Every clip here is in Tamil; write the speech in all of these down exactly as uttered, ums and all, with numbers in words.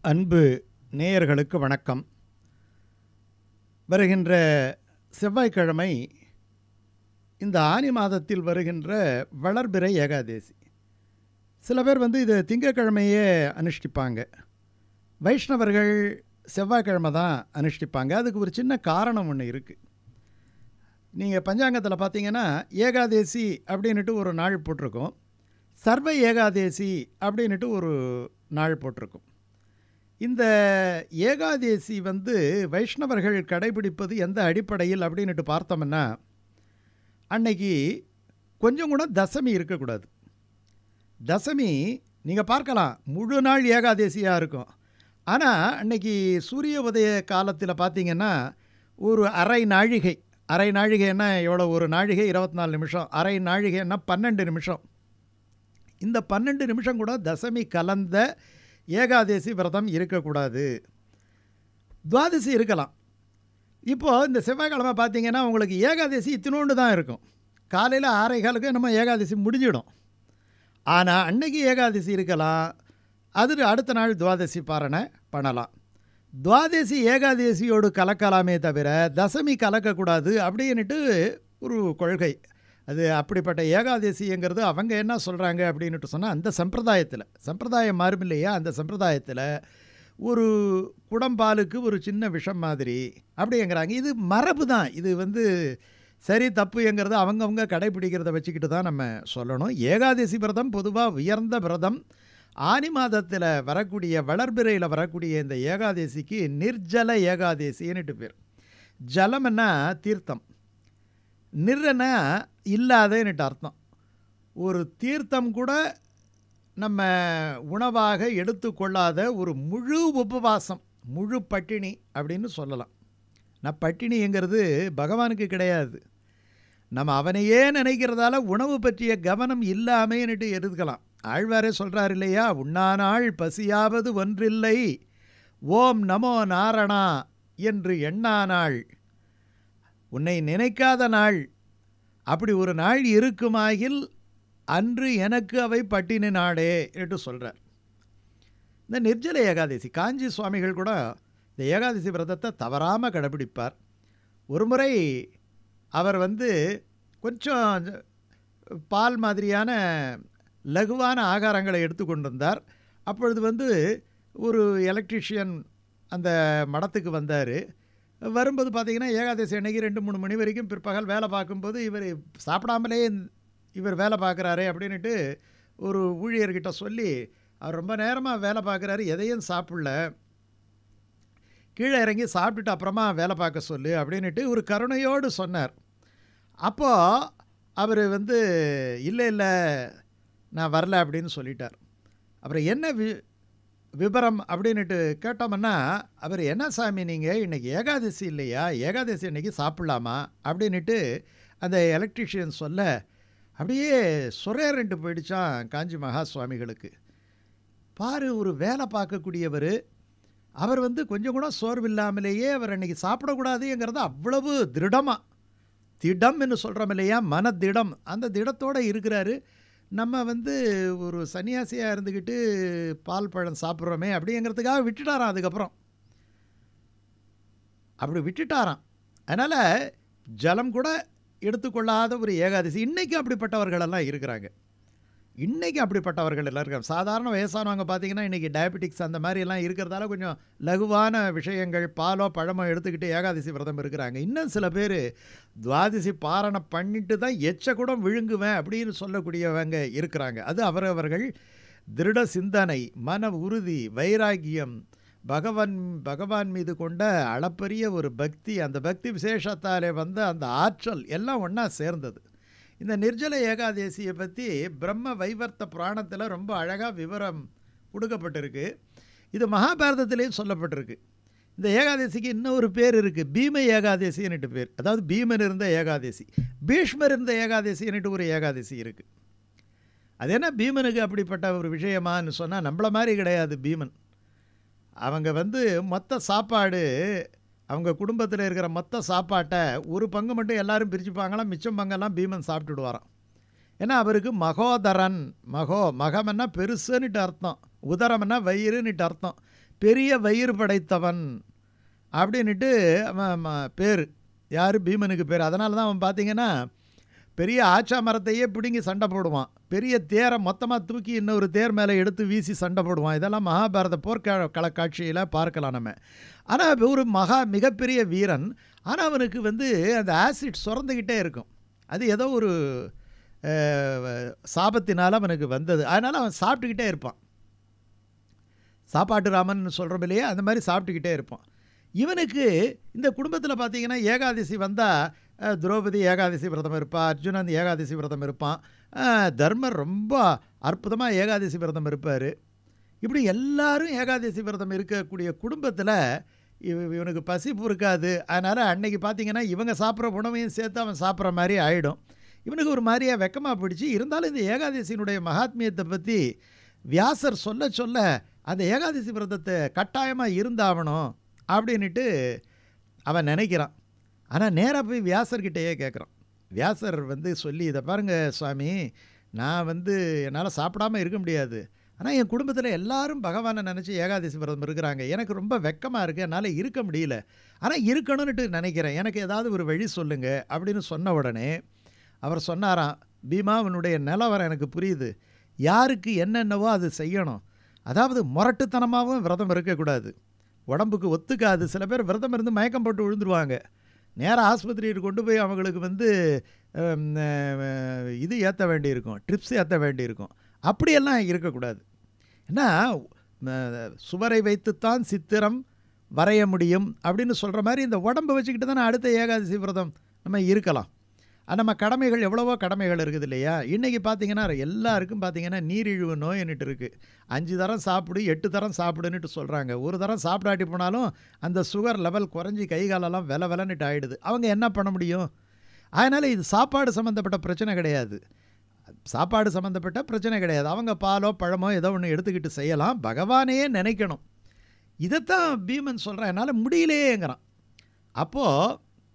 அன்பு நேயர்களுக்கு வணக்கம். வருகின்ற செவ்வாய்க்கிழமை இந்த ஆனி மாதத்தில் வருகின்ற வளர்பிறை ஏகாதேசி. சில பேர் வந்து இது திங்கக்கிழமையே அனுஷ்டிப்பாங்க. வைஷ்ணவர்கள் செவ்வாய்க்கிழமை தான் அனுஷ்டிப்பாங்க. அதுக்கு ஒரு சின்ன காரணம் ஒன்று இருக்குது. நீங்கள் பஞ்சாங்கத்தில் பார்த்தீங்கன்னா ஏகாதேசி அப்படின்ட்டு ஒரு நாள் போட்டிருக்கோம், சர்வ ஏகாதேசி அப்படின்ட்டு ஒரு நாள் போட்டிருக்கும். இந்த ஏகாதேசி வந்து வைஷ்ணவர்கள் கடைபிடிப்பது எந்த அடிப்படையில் அப்படின்ட்டு பார்த்தோம்னா, அன்னைக்கு கொஞ்சம் கூட தசமி இருக்கக்கூடாது. தசமி நீங்கள் பார்க்கலாம் முழு நாள் ஏகாதேசியாக இருக்கும். ஆனால் அன்னைக்கு சூரிய உதய காலத்தில் பார்த்தீங்கன்னா ஒரு அரை நாழிகை, அரை நாழிகைன்னா எவ்வளோ, ஒரு நாழிகை இருபத்தி நாலு நிமிஷம், அரை நாழிகைன்னா பன்னெண்டு நிமிஷம். இந்த பன்னெண்டு நிமிஷம் கூட தசமி கலந்த ஏகாதேசி விரதம் இருக்கக்கூடாது. துவாதசி இருக்கலாம். இப்போது இந்த செவ்வாய்க்கிழமை பார்த்தீங்கன்னா உங்களுக்கு ஏகாதேசி இத்தினோண்டு தான் இருக்கும். காலையில் ஆறரை காலுக்கு நம்ம ஏகாதசி முடிஞ்சிடும். ஆனால் அன்னைக்கு ஏகாதசி இருக்கலாம், அது அடுத்த நாள் துவாதசி பாரணை பண்ணலாம். துவாதசி ஏகாதசியோடு கலக்கலாமே தவிர தசமி கலக்கக்கூடாது அப்படின்ட்டு ஒரு கொள்கை. அது அப்படிப்பட்ட ஏகாதசிங்கிறது அவங்க என்ன சொல்கிறாங்க அப்படின்ட்டு சொன்னால், அந்த சம்பிரதாயத்தில் சம்பிரதாயம் மாறும் இல்லையா, அந்த சம்பிரதாயத்தில் ஒரு குடம்பாலுக்கு ஒரு சின்ன விஷம் மாதிரி அப்படிங்கிறாங்க. இது மரபு தான். இது வந்து சரி தப்புங்கிறது அவங்கவுங்க கடைப்பிடிக்கிறத வச்சுக்கிட்டு தான் நம்ம சொல்லணும். ஏகாதசி விரதம் பொதுவாக உயர்ந்த விரதம். ஆனி மாதத்தில் வரக்கூடிய வளர்பிறையில் வரக்கூடிய இந்த ஏகாதசிக்கு நிர்ஜல ஏகாதசின்னுட்டு பேர். ஜலம்னா தீர்த்தம், நிர்னா இல்லாதேன்னுட்டு அர்த்தம். ஒரு தீர்த்தம் கூட நம்ம உணவாக எடுத்துக்கொள்ளாத ஒரு முழு உபவாசம், முழு பட்டினி அப்படின்னு சொல்லலாம். நான் பட்டினிங்கிறது பகவானுக்கு கிடையாது, நம்ம அவனையே நினைக்கிறதால உணவு பற்றிய கவனம் இல்லாமேன்னுட்டு எடுத்துக்கலாம். ஆழ்வாரே சொல்கிறார் இல்லையா, உண்ணானாள் பசியாவது ஒன்றில்லை, ஓம் நமோ நாரணா என்று எண்ணானாள், உன்னை நினைக்காத நாள் அப்படி ஒரு நாள் இருக்குமாகில் அன்று எனக்கு அவை பட்டினி நாடே என்று சொல்கிறார். இந்த நிர்ஜல ஏகாதசி காஞ்சி சுவாமிகள் கூட இந்த ஏகாதசி விரதத்தை தவறாமல் கடைபிடிப்பார். ஒரு முறை அவர் வந்து கொஞ்சம் பால் மாதிரியான லகுவான ஆகாரங்களை எடுத்துக்கொண்டு வந்தார். அப்பொழுது வந்து ஒரு எலக்ட்ரிஷியன் அந்த மடத்துக்கு வந்தார். வரும்போது பார்த்திங்கன்னா ஏகாதசி அன்னைக்கு ரெண்டு மூணு மணி வரைக்கும் பிற்பகல் வேலை பார்க்கும்போது இவர் சாப்பிடாமலே இவர் வேலை பார்க்குறாரு அப்படின்ட்டு ஒரு ஊழியர்கிட்ட சொல்லி, அவர் ரொம்ப நேரமாக வேலை பார்க்குறாரு, எதையும் சாப்பிடல, கீழே இறங்கி சாப்பிட்டுட்டு அப்புறமா வேலை பார்க்க சொல்லு அப்படின்ட்டு ஒரு கருணையோடு சொன்னார். அப்போது அவர் வந்து இல்லை இல்லை நான் வரல அப்படின்னு சொல்லிட்டார். அப்புறம் என்ன வி விபரம் அப்படின்ட்டு கேட்டோம்னா, அவர் என்ன சாமி நீங்கள் இன்றைக்கி ஏகாதசி இல்லையா, ஏகாதசி அன்றைக்கி சாப்பிட்லாமா அப்படின்ட்டு அந்த எலக்ட்ரிஷியன் சொல்ல அப்படியே சுரேரண்டு போயிடுச்சான் காஞ்சி மகா சுவாமிகளுக்கு. பாரு, ஒரு வேலை பார்க்கக்கூடியவர், அவர் வந்து கொஞ்சம் கூட சோர்வில்லாமலேயே அவர் அன்றைக்கி சாப்பிடக்கூடாதுங்கிறத அவ்வளவு திருடமாக, திடம்னு சொல்கிறோம் இல்லையா, மனதிடம், அந்த திடத்தோடு இருக்கிறாரு. நம்ம வந்து ஒரு சன்னியாசியாக இருந்துக்கிட்டு பால் பழம் சாப்பிட்றோமே அப்படிங்கிறதுக்காக விட்டுட்டாராம். அதுக்கப்புறம் அப்படி விட்டுட்டாராம். அதனால் ஜலம் கூட எடுத்துக்கொள்ளாத ஒரு ஏகாதசி. இன்றைக்கி அப்படிப்பட்டவர்களெல்லாம் இருக்கிறாங்க. இன்றைக்கி அப்படிப்பட்டவர்கள் எல்லாம் இருக்காங்க. சாதாரண வயசானவங்க பார்த்திங்கன்னா இன்றைக்கி டயபெட்டிக்ஸ் அந்த மாதிரிலாம் இருக்கிறதால கொஞ்சம் லகுவான விஷயங்கள், பாலோ பழமோ எடுத்துக்கிட்டு ஏகாதசி விரதம் இருக்கிறாங்க. இன்னும் சில பேர் துவாதசி பாரணை பண்ணிட்டு தான் எச்ச கூட விழுங்குவேன் அப்படின்னு சொல்லக்கூடியவங்க இருக்கிறாங்க. அது அவரவர்கள் திருட சிந்தனை, மன உறுதி, வைராக்கியம், பகவான் பகவான் மீது கொண்ட அளப்பரிய ஒரு பக்தி, அந்த பக்தி விசேஷத்தாலே வந்த அந்த ஆற்றல் எல்லாம் ஒன்றா சேர்ந்தது. இந்த நிர்ஜல ஏகாதசியை பற்றி பிரம்ம வைவர்த்த புராணத்தில் ரொம்ப அழகாக விவரம் கொடுக்கப்பட்டிருக்கு. இது மகாபாரதத்திலேயும் சொல்லப்பட்டிருக்கு. இந்த ஏகாதசிக்கு இன்னொரு பேர் இருக்குது, பீம ஏகாதசின்னுட்டு பேர். அதாவது பீமன் இருந்த ஏகாதசி, பீஷ்மர் இருந்த ஏகாதசின்னுட்டு ஒரு ஏகாதசி இருக்குது. அது என்ன பீமனுக்கு அப்படிப்பட்ட ஒரு விஷயமானு சொன்னால், நம்மள மாதிரி கிடையாது பீமன். அவங்க வந்து மொத்த சாப்பாடு, அவங்க குடும்பத்தில் இருக்கிற மொத்த சாப்பாட்டை ஒரு பங்கு மட்டும் எல்லோரும் பிரிச்சுப்பாங்களாம், மிச்சம் பங்கெல்லாம் பீமன் சாப்பிட்டுடுவாராம். ஏன்னா அவருக்கு மகோதரன், மகோ மகம்னா பெருசுன்னுட்டு அர்த்தம், உதரம்னா வயிறுன்னுட்டு அர்த்தம். பெரிய வயிறு படைத்தவன் அப்படின்ட்டு அவன் பேர். யார்? பீமனுக்கு பேர். அதனால தான் அவன் பார்த்தீங்கன்னா பெரிய ஆச்சா மரத்தையே பிடுங்கி சண்டை போடுவான். பெரிய தேரை மொத்தமாக தூக்கி இன்னொரு தேர் மேலே எடுத்து வீசி சண்டை போடுவான். இதெல்லாம் மகாபாரத போர்க்க கள காட்சியில் பார்க்கலாம் நம்ம. ஆனால் ஒரு மகா மிகப்பெரிய வீரன். ஆனால் அவனுக்கு வந்து அந்த ஆசிட் சுரந்துக்கிட்டே இருக்கும். அது ஏதோ ஒரு சாபத்தினால் அவனுக்கு வந்தது. அதனால் அவன் சாப்பிட்டுக்கிட்டே இருப்பான். சாப்பாட்டு ராமன் சொல்கிறோம் இல்லையா, அந்த மாதிரி சாப்பிட்டுக்கிட்டே இருப்பான். இவனுக்கு இந்த குடும்பத்தில் பார்த்தீங்கன்னா ஏகாதசி வந்தால் திரௌபதி ஏகாதசி விரதம் இருப்பாள், அர்ஜுனன் ஏகாதசி விரதம் இருப்பான், தர்மர் ரொம்ப அற்புதமாக ஏகாதசி விரதம் இருப்பார். இப்படி எல்லாரும் ஏகாதசி விரதம் இருக்கக்கூடிய குடும்பத்தில் இவ இவனுக்கு பசி பொறுக்காது. அதனால் அன்னைக்கு பார்த்தீங்கன்னா இவங்க சாப்பிட்ற உணவையும் சேர்த்து அவன் சாப்பிட்ற மாதிரி ஆகிடும். இவனுக்கு ஒரு மாதிரியாக வெக்கமாக பிடிச்சி, இருந்தாலும் இந்த ஏகாதசியினுடைய மகாத்மியத்தை பற்றி வியாசர் சொல்ல சொல்ல அந்த ஏகாதசி விரதத்தை கட்டாயமாக இருந்தாகணும் அப்படின்ட்டு அவன் நினைக்கிறான். ஆனால் நேராக போய் வியாசர்கிட்டையே கேட்குறான். வியாசர் வந்து சொல்லி, இதை பாருங்கள் சுவாமி, நான் வந்து என்னால் சாப்பிடாமல் இருக்க முடியாது. ஆனால் என் குடும்பத்தில் எல்லாரும் பகவானை நினச்சி ஏகாதசி விரதம் இருக்கிறாங்க. எனக்கு ரொம்ப வெக்கமாக இருக்குது, என்னால் இருக்க முடியல. ஆனால் இருக்கணும்னுட்டு நினைக்கிறேன், எனக்கு ஏதாவது ஒரு வழி சொல்லுங்கள் அப்படின்னு சொன்ன உடனே அவர் சொன்னாராம், பீமா, அவனுடைய நிலவரம் எனக்கு புரியுது. யாருக்கு என்னென்னவோ அது செய்யணும். அதாவது முரட்டுத்தனமாகவும் விரதம் இருக்கக்கூடாது, உடம்புக்கு ஒத்துக்காது. சில பேர் விரதம் இருந்து மயக்கம் போட்டு விழுந்துருவாங்க. நேராக ஆஸ்பத்திரியில் கொண்டு போய் அவங்களுக்கு வந்து இது ஏற்ற வேண்டியிருக்கும், ட்ரிப்ஸ் ஏற்ற வேண்டியிருக்கும். அப்படியெல்லாம் இருக்கக்கூடாது. ஏன்னா சுவரை வைத்துத்தான் சித்திரம் வரைய முடியும் அப்படின்னு சொல்கிற மாதிரி இந்த உடம்பை வச்சுக்கிட்டு தானே அடுத்த ஏகாதசி விரதம் நம்ம இருக்கலாம். நம்ம கடமைகள் எவ்வளவோ கடமைகள் இருக்குது இல்லையா. இன்றைக்கி பார்த்திங்கன்னா எல்லாருக்கும் பார்த்திங்கன்னா நீரிழிவு நோயின்னுட்டு இருக்குது. அஞ்சு தரம் சாப்பிடு, எட்டு தரம் சாப்பிடுன்னுட்டு சொல்கிறாங்க. ஒரு தரம் சாப்பிடாட்டி போனாலும் அந்த சுகர் லெவல் குறைஞ்சி கை காலெல்லாம் வில விலன்னுட்டு ஆகிடுது. அவங்க என்ன பண்ண முடியும்? அதனால் இது சாப்பாடு சம்மந்தப்பட்ட பிரச்சனை கிடையாது, சாப்பாடு சம்மந்தப்பட்ட பிரச்சனை கிடையாது. அவங்க பாலோ பழமோ ஏதோ ஒன்று எடுத்துக்கிட்டு செய்யலாம், பகவானையே நினைக்கணும். இதைத்தான் பீமன் சொல்கிறான், என்னால் முடியலையேங்கிறான். அப்போது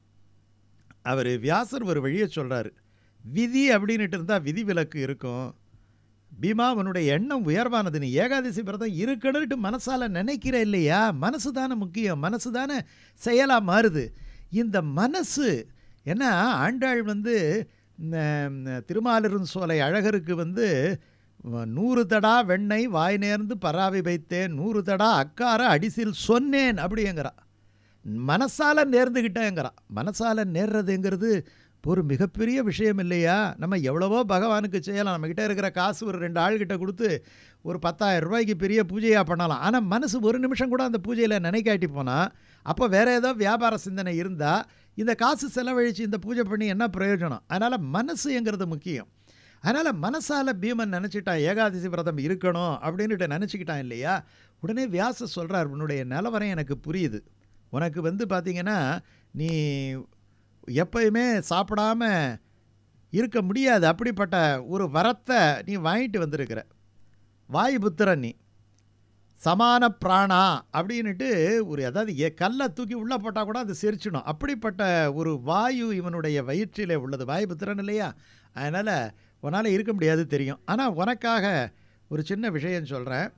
அவர் வியாசர் ஒரு வழியை சொல்கிறார். விதி அப்படின்ட்டு இருந்தால் விதி விலக்கு இருக்கும். பீமா, அவனுடைய எண்ணம் உயர்வானது. நீ ஏகாதசி விரதம் இருக்கணும்ட்டு மனசால் நினைக்கிற இல்லையா, மனசு தானே முக்கியம், மனசு தானே செயலாக மாறுது. இந்த மனசு ஏன்னா ஆண்டாள் வந்து திருமாலிருந்த சோலை அழகருக்கு வந்து நூறு தடா வெண்ணெய் வாய் நேர்ந்து பராவி வைத்தேன், நூறு தடா அக்கார அடிசில் சொன்னேன் அப்படிங்கிறா. மனசால் நேர்ந்துக்கிட்டேங்கிறான். மனசால் நேர்றதுங்கிறது ஒரு மிகப்பெரிய விஷயம் இல்லையா. நம்ம எவ்வளவோ பகவானுக்கு செய்யலாம். நம்மக்கிட்ட இருக்கிற காசு ஒரு ரெண்டு ஆள்கிட்ட கொடுத்து ஒரு பத்தாயிரம் ரூபாய்க்கு பெரிய பூஜையாக பண்ணலாம். ஆனால் மனசு ஒரு நிமிஷம் கூட அந்த பூஜையில் நினைக்காட்டி போனால், அப்போ வேறு ஏதோ வியாபார சிந்தனை இருந்தால் இந்த காசு செலவழித்து இந்த பூஜை பண்ணி என்ன பிரயோஜனம்? அதனால் மனசுங்கிறது முக்கியம். அதனால் மனசால் பீமன் நினச்சிட்டான் ஏகாதசி விரதம் இருக்கணும் அப்படின்ட்டு நினச்சிக்கிட்டான் இல்லையா. உடனே வியாச சொல்கிறார், உன்னுடைய நிலவரம் எனக்கு புரியுது. உனக்கு வந்து பார்த்திங்கன்னா நீ எப்பயுமே சாப்பிடாம இருக்க முடியாது. அப்படிப்பட்ட ஒரு வரத்தை நீ வாங்கிட்டு வந்திருக்கிற. வாயு புத்திரன் நீ, சமான பிராணா அப்படின்ட்டு ஒரு, அதாவது ஏ கல்லை தூக்கி உள்ளே போட்டால் கூட அது சிரிச்சிடும். அப்படிப்பட்ட ஒரு வாயு இவனுடைய வயிற்றிலே உள்ளது. வாயு புத்திரன் இல்லையா. அதனால் உன்னால் இருக்க முடியாது தெரியும். ஆனால் உனக்காக ஒரு சின்ன விஷயம் சொல்கிறேன்.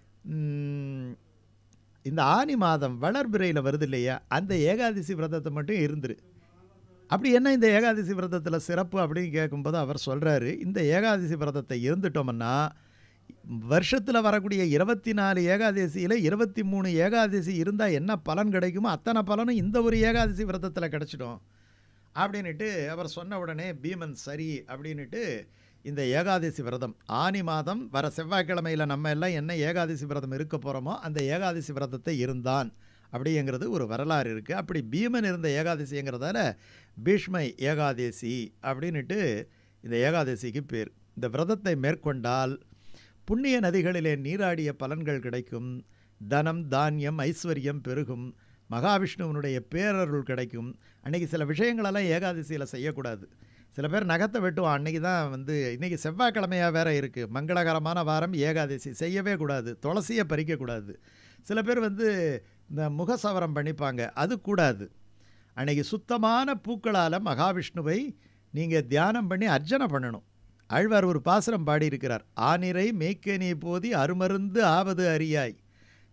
இந்த ஆனி மாதம் வளர்பிறையில் வருது இல்லையா, அந்த ஏகாதசி விரதத்தை மட்டும் இருந்துரு. அப்படி என்ன இந்த ஏகாதசி விரதத்தில் சிறப்பு அப்படின்னு கேட்கும்போது அவர் சொல்கிறாரு, இந்த ஏகாதசி விரதத்தை இருந்துட்டோம்னா வருஷத்தில் வரக்கூடிய இருபத்தி நாலு ஏகாதசியில் இருபத்தி மூணு ஏகாதசி இருந்தால் என்ன பலன் கிடைக்குமோ அத்தனை பலனும் இந்த ஒரு ஏகாதசி விரதத்தில் கிடச்சிடும் அப்படின்ட்டு அவர் சொன்ன உடனே பீமன் சரி அப்படின்ட்டு இந்த ஏகாதசி விரதம் ஆனி மாதம் வர செவ்வாய்க்கிழமையில் நம்ம எல்லாம் என்ன ஏகாதசி விரதம் இருக்க போகிறோமோ அந்த ஏகாதசி விரதத்தை இருந்தான் அப்படிங்கிறது ஒரு வரலாறு இருக்குது. அப்படி பீமன் இருந்த ஏகாதசிங்கிறதால பீஷ்மை ஏகாதசி அப்படின்ட்டு இந்த ஏகாதசிக்கு பேர். இந்த விரதத்தை மேற்கொண்டால் புண்ணிய நதிகளிலே நீராடிய பலன்கள் கிடைக்கும், தனம் தானியம் ஐஸ்வர்யம் பெருகும், மகாவிஷ்ணுவனுடைய பேரருள் கிடைக்கும். அன்றைக்கி சில விஷயங்களெல்லாம் ஏகாதசியில் செய்யக்கூடாது. சில பேர் நகத்தை வெட்டுவான். அன்றைக்கி தான் வந்து இன்றைக்கி செவ்வாய்க்கிழமையாக வேறு இருக்குது, மங்களகரமான வாரம், ஏகாதசி செய்யவே கூடாது. துளசியை பறிக்கக்கூடாது. சில பேர் வந்து இந்த முகசவரம் பண்ணிப்பாங்க, அது கூடாது. அன்றைக்கி சுத்தமான பூக்களால் மகாவிஷ்ணுவை நீங்கள் தியானம் பண்ணி அர்ச்சனை பண்ணணும். ஆழ்வார் ஒரு பாசுரம் பாடியிருக்கிறார், ஆனிரை மேய்க்க நீ போதி அருமருந்து ஆவது அறியாய்,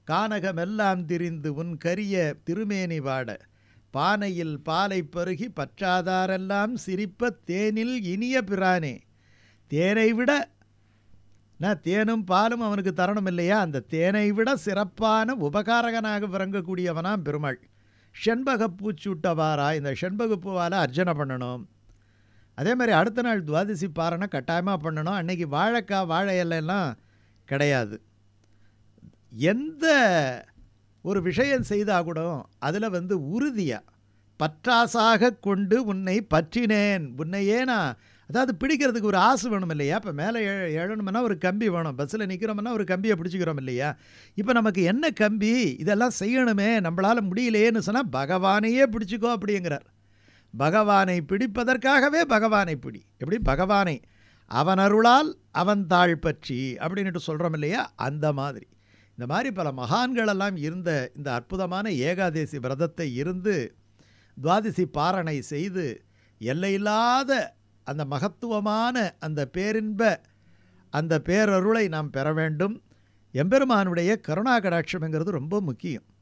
கானகமெல்லாம் திரிந்து உன் கரிய திருமேனி வாட பானையில் பாலை பருகி பற்றாதாரெல்லாம் சிரிப்ப தேனில் இனிய பிரானே. தேனை விட நான் தேனும் பாலும் அவனுக்கு தரணும் இல்லையா, அந்த தேனை விட சிறப்பான உபகாரகனாக விளங்கக்கூடியவனாம் பெருமாள். செண்பக பூச்சூட்டவாரா, இந்த செண்பக பூவால் அர்ச்சனை பண்ணணும். அதே மாதிரி அடுத்த நாள் துவாதசி பாரணை கட்டாயமாக பண்ணணும். அன்னைக்கு வாழைக்காய் வாழை இலையெல்லாம் கிடையாது. எந்த ஒரு விஷயம் செய்தால் கூட அதில் வந்து உறுதியாக பற்றாசாக கொண்டு உன்னை பற்றினேன். உன்னையே நான், அதாவது பிடிக்கிறதுக்கு ஒரு ஆசை வேணும் இல்லையா. இப்போ மேலே எ எழணும்னா ஒரு கம்பி வேணும், பஸ்ஸில் நிற்கிறோம்னா ஒரு கம்பியை பிடிச்சிக்கிறோம் இல்லையா. இப்போ நமக்கு என்ன கம்பி, இதெல்லாம் செய்யணுமே நம்மளால் முடியலையேன்னு சொன்னால் பகவானையே பிடிச்சிக்கோ அப்படிங்கிறார். பகவானை பிடிப்பதற்காகவே பகவானை பிடி. எப்படி பகவானை அவன் அருளால் அவன் தாழ் பற்றி அப்படின்ட்டு சொல்கிறோம் இல்லையா, அந்த மாதிரி இந்த மாதிரி பல மகான்களெல்லாம் இருந்த இந்த அற்புதமான ஏகாதேசி விரதத்தை இருந்து துவாதசி பாரணை செய்து எல்லையில்லாத அந்த மகத்துவமான அந்த பேரின்ப அந்த பேரருளை நாம் பெற வேண்டும். எம்பெருமானுடைய கருணா கடாட்சம்ங்கிறது ரொம்ப முக்கியம்.